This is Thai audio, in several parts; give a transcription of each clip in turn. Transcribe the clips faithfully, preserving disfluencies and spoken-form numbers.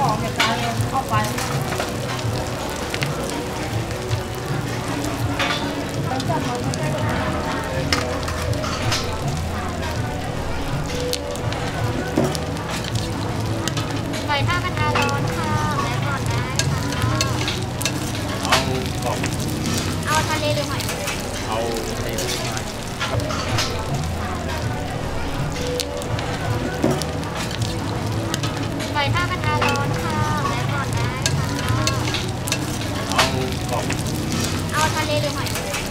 ของเหตุการณ์ออกไปไก่ท่ากระทะร้อนค่ะแม่ก่อนได้ค่ะเอาเอาทะเลหรือหอยเอาทะเลหอยไก่ท่ากระทะร้อนค่ะแม่ก่อนได้ค่ะเอาเอาทะเลหรือหอย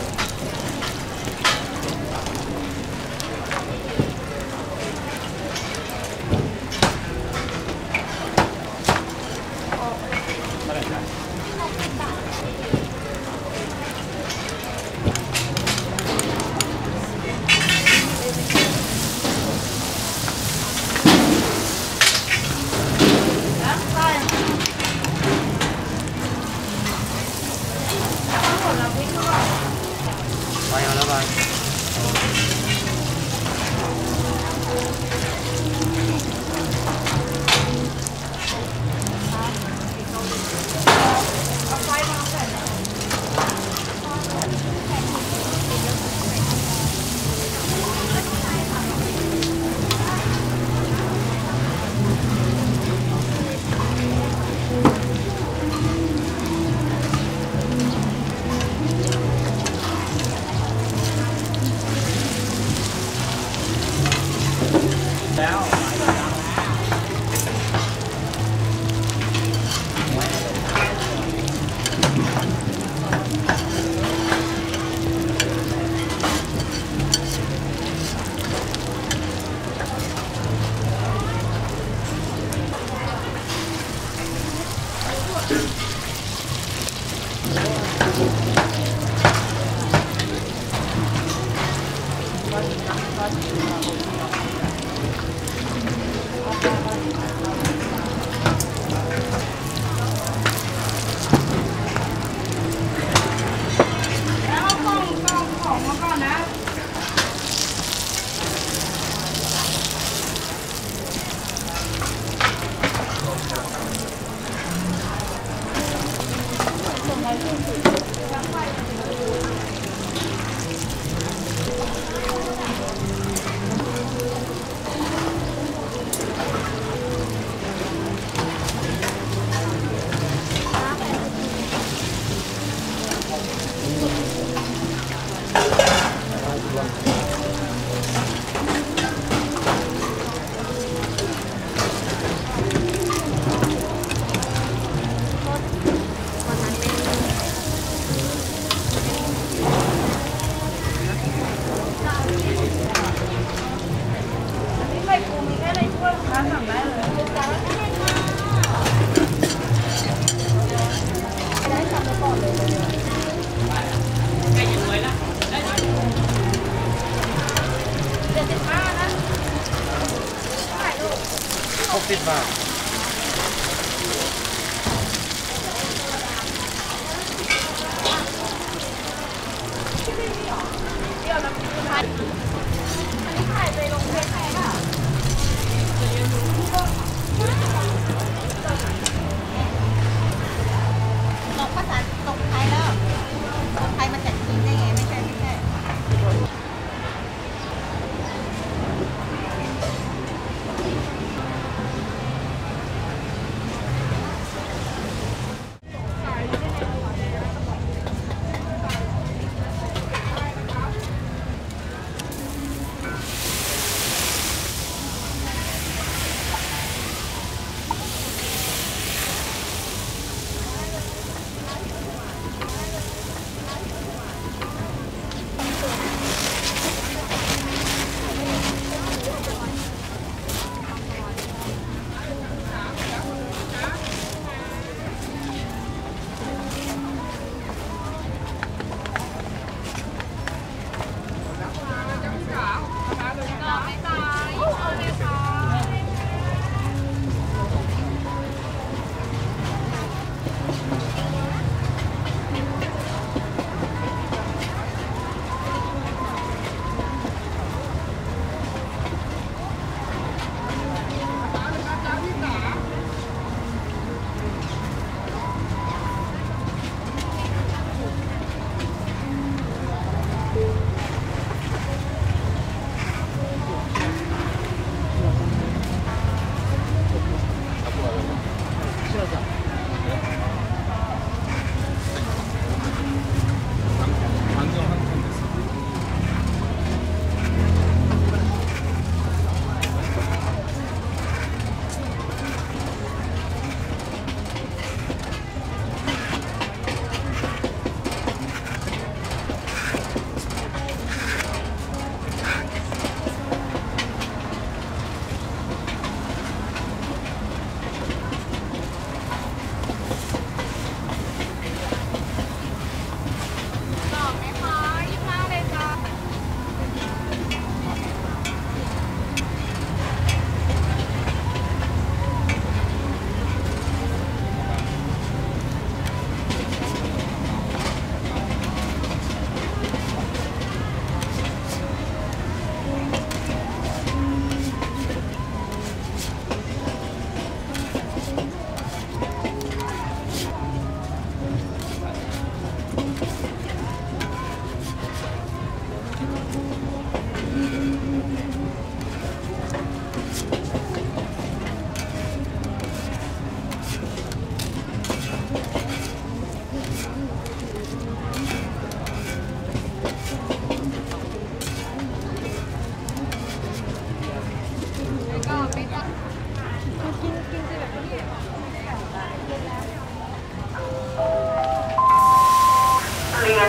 ไปเอาแล้วไปแล้วหกสิบบาทลงภาษาตกไทยแล้วตกไทยมันจะกินได้ไงไม่ใช่ไม่ใช่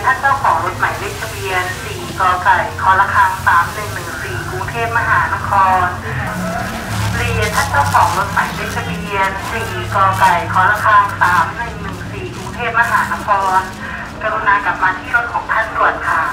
ท่านเจ้าของรถหมายเลขทะเบียนสี่กไก่คระฆังสามหนึ่งหนึ่งสี่กรุงเทพมหานครเรียนท่านเจ้าของรถหมายเลขทะเบียนสี่กไก่คระฆังสามหนึ่งหนึ่งสี่กรุงเทพมหานครกรุณากลับมาที่รถของท่านด่วนค่ะ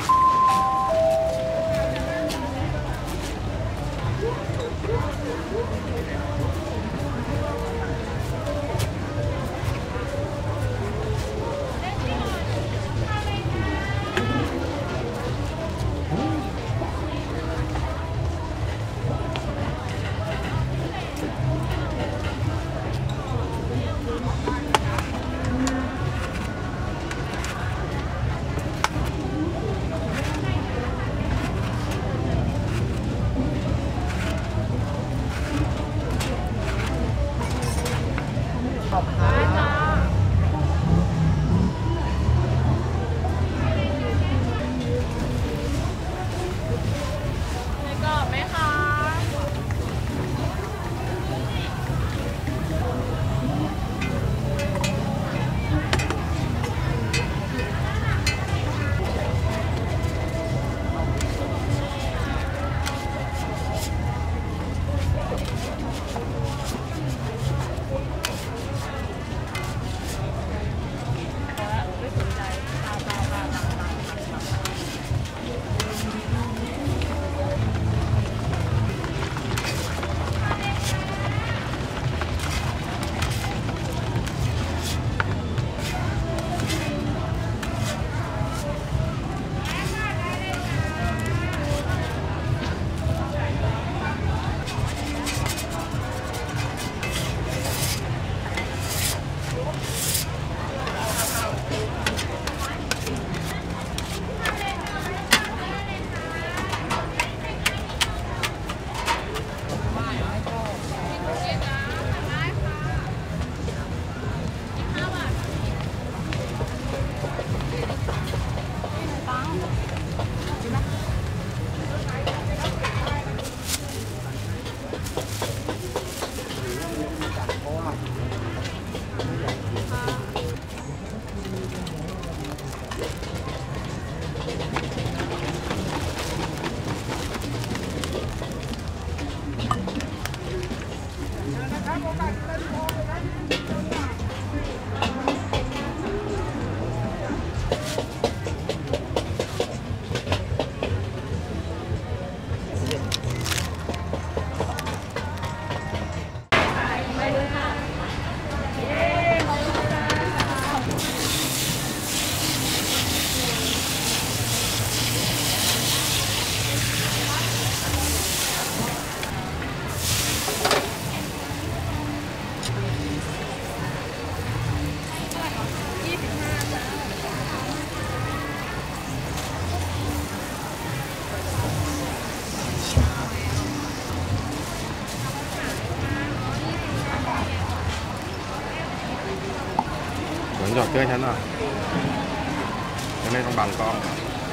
เหมือนหยอดเกลือฉันอ่ะจะไม่ต้องบังกล้อง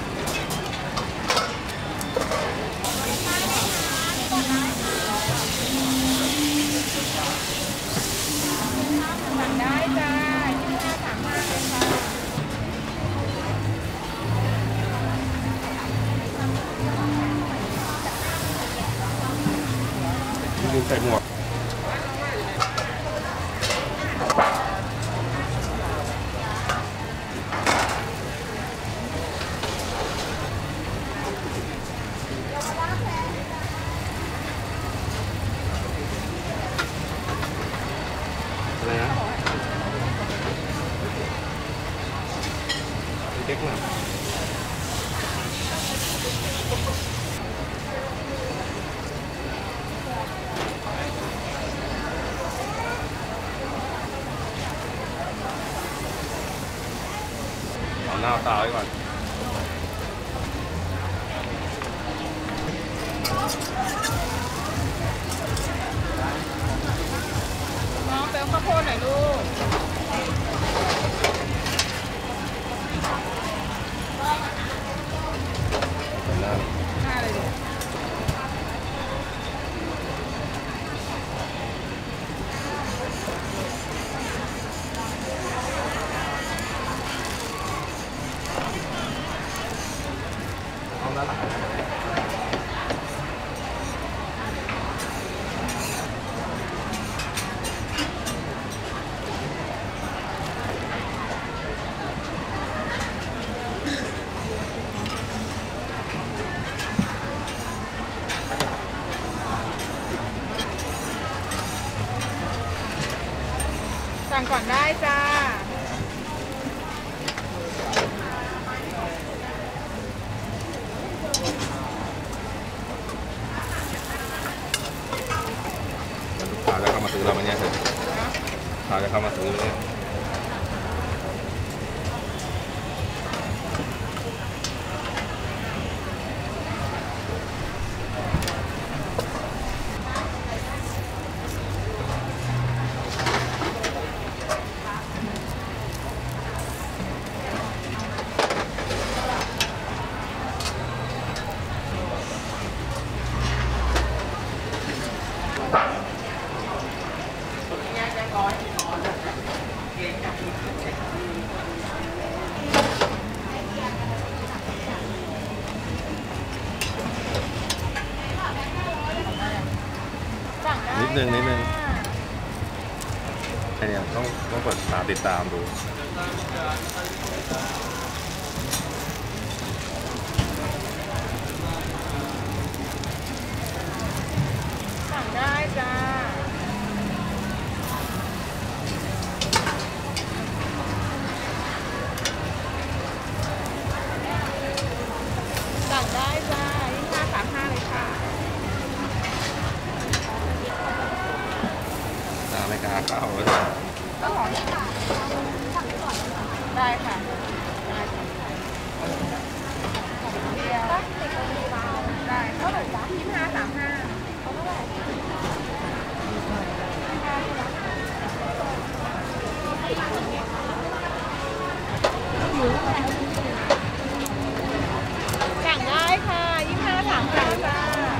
สั่งได้จ้าที่หน้าสามห้าเลยค่ะลืมใส่หมวกอะไรนะเก๊กหน่อยเอาหน้าตาไว้ก่อนน้องเติมข้าวโพดหน่อยลูกหน้าหน้าเลยลูกเสั่งก่อนได้จ้าลูกค้าจะเข้ามาซื้อเราไหมเนี่ยเธอลูกค้าจะเข้ามาซื้อเนี่ยนิดนึงนิดนึงไอเนี่ยต้องต้องกดตามติดตามดูสั่งได้จ้าสั่งได้จ้ายี่ห้าสามห้าเลยค่ะไม่กล้าเข้าเลยก็หอมได้ค่ะได้ค่ะเดียวได้เท่าไหร่จ๊ะยี่ห้าสามห้าเขาเท่าไหร่สั่งได้ค่ะยี่ห้าสามห้าจ้า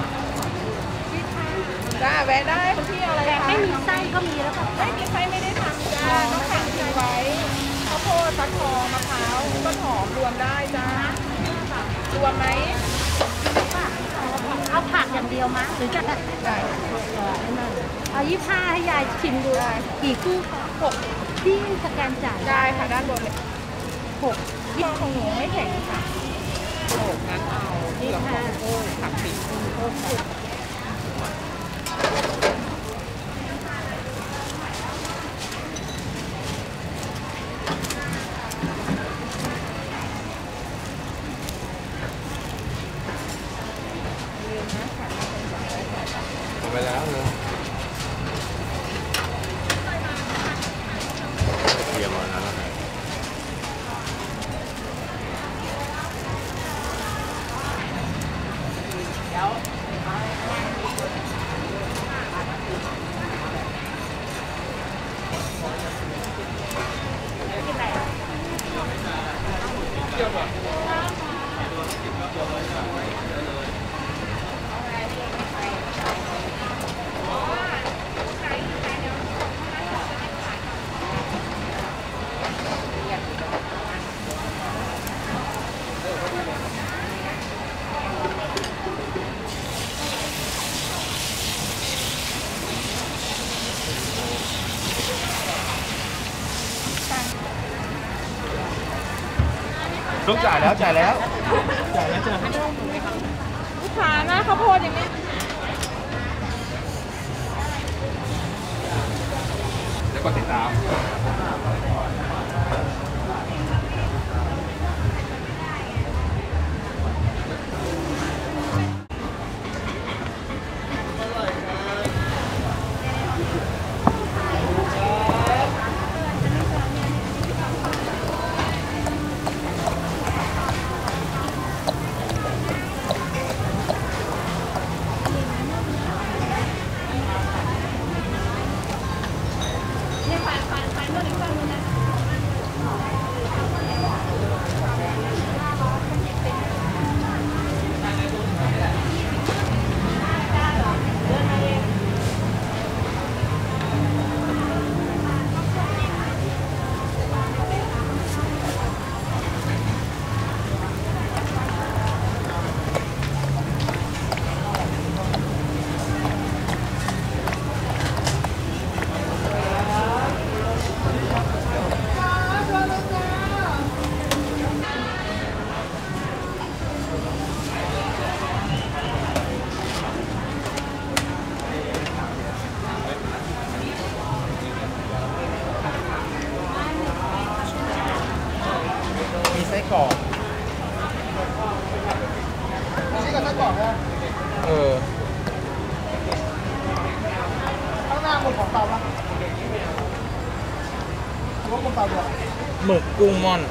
จ้าแวะได้คุณพี่อะไรคะไม่มีไส้ก็มีแล้วค่ะไม่มีไส้ไม่ได้ทำจ้าต้องสั่งซื้อไว้ข้าวโพดฟักทองมะพร้าวต้นหอมรวมได้จ้ารวมไหมเอาผักอย่างเดียวมั้ยหรือจะได้เอายี่ห้าให้ยายชิมดูกี่คู่คะหกที่สแกนจ่ายได้ค่ะด้านบนเลยหกยี่ของหนูไม่แข็งค่ะหกงั้นเอาที่ห้าโอ้ผักปีกโอ้ไปแล้วเนอะเยี่ยมเลยนะลูกจ่ายแล้วจ่ายแล้วจ่ายแล้วจ้ะลูกค้าหน้าข้าวโพดยังไม่เดี๋ยวกดติดตามหมึกกุ้งม่อน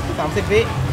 สามสิบวิ